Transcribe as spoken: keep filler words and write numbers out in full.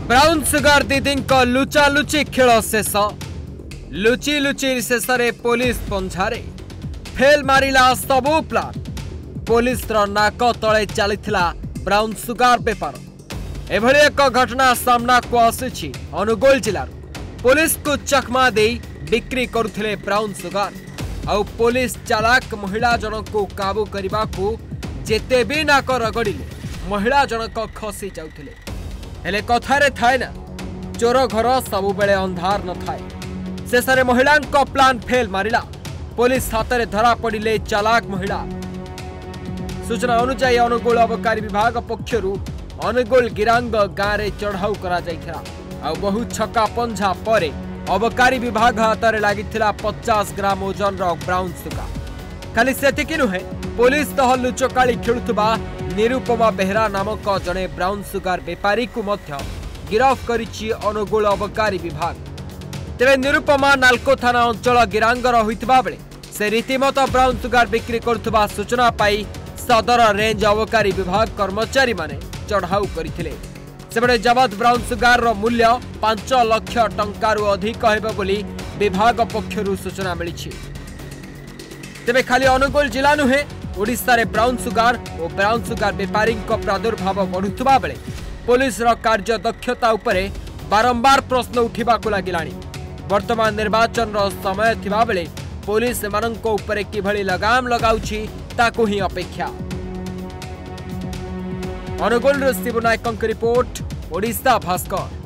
Brown sugar दीदी लुचा लुची खेल शेष लुची लुची शेष पुलिस पंझारे फेल मारिला सबू प्लान पुलिस नाक तले चली ब्राउन सुगार बेपार एभली एक घटना सामना को आसी अनुगोल जिलार पुलिस को चकमा दे बिक्री करुथिले ब्राउन सुगार आउ पुलिस चालाक महिला जनक को काबू करने को जेते भी नाक रगड़िले महिला जनक खसी जाउथिले हेले कथारे थाए ना चोर घर सबु बेले अंधार न थाए शेष महिला प्लान फेल मारिला पुलिस हाथ में धरा पड़े चालाक महिला सूचना अनुसार अनुगोल अबकारी विभाग पक्षर अनुगोल गिरांग गाँव में चढ़ाऊ करा बहु छक्का पंझा पर अबकारी विभाग हाथ में लगी पचास ग्राम ओजन ब्राउन सुगार खाली सेतिकी नुहे पुलिस सह लुचकाली खेलुवा निरुपमा बेहरा नामक जड़े ब्राउन सुगार बेपारी को मध्य गिरफ करिछि अनुगोल अबकारी विभाग। तेरे निरुपमा नाल्को थाना अंचल गिरांगर होइतबा बेले से रीतिमत ब्राउन सुगार बिक्री करुवा सूचना पाई सदर रेंज अबकारी विभाग कर्मचारी माने चढ़ाऊ करथिले सेबडे जबत ब्राउन सुगार रो मूल्य पांच लाख टंकारु अधिक हेबो बोली विभाग पक्षरु सूचना मिलिछि। तेबे खाली अनुगोल जिला नुहे ओडिशा रे ब्राउन सुगार और ब्राउन सुगार बेपारी प्रादुर्भाव बढ़ुवा बेले पुलिस कार्य दक्षता उपरे बारंबार प्रश्न उठा लगिलानी। वर्तमान निर्वाचन रो समय थिबा बेले पुलिस एमानंको उपरे किभली लगाम लगाउछि ताकु ही अपेक्षा। अनुगोल रो शिव नायकंक रिपोर्ट ओडिशा भास्कर।